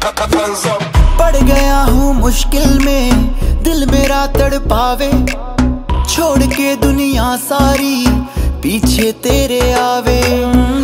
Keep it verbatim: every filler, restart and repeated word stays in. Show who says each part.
Speaker 1: पड़ गया हूँ मुश्किल में, दिल मेरा तड़पावे, छोड़ के दुनिया सारी पीछे तेरे आवे।